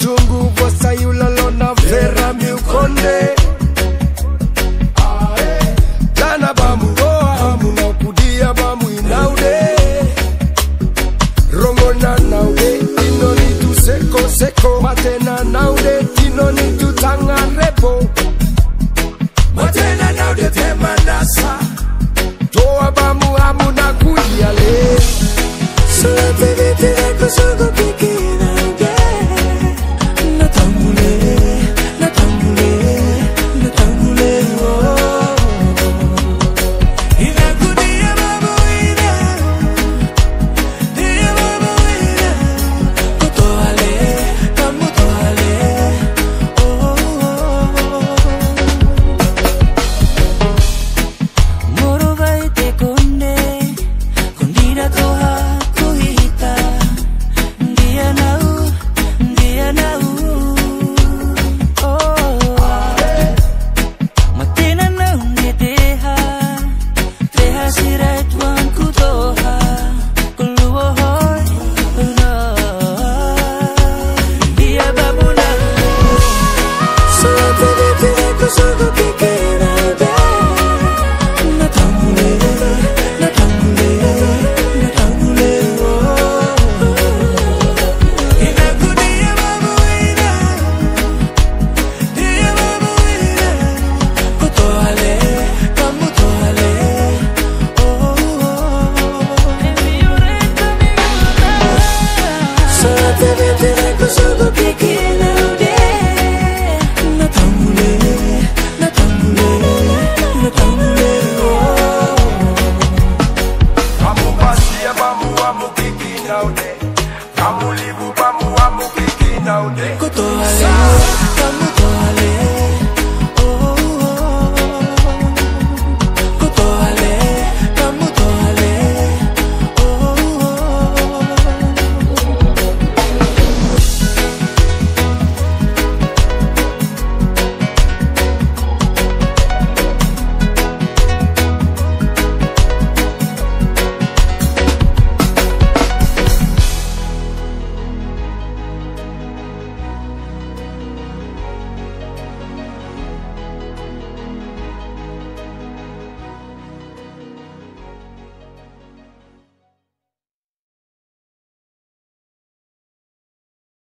tungu vosa yulalo na vera miukonde Jana bamu goa hamu na kudia bamu inaude Rongo na naude Tino ni tu seko seko Matena naude Tino ni tu tanga repo Matena naude tema nasa Toa bamu hamu na kudia le Solo te vedere cosa che naude Na tambule Na tambule Na tambule Ina kudia babu ina Dia babu ina Koto ale Kamu to ale Moro vai te konde Kondira toha kuhita Dia nau Matena nau ne Teha sirai tuan kutoha Kuluo hoi Dia babu nau Solo te vedere cosa che naude Na tambule Na tambule Na tambule Ina kudia babu ina Dia babu ina Koto ale Kamu to ale Solo te vedere cosa che naude Na tambule Na tambule Na tambule Bamu basia bamu amu kiki naude Bamu libu bamu amu kiki naude Koto ale Kamu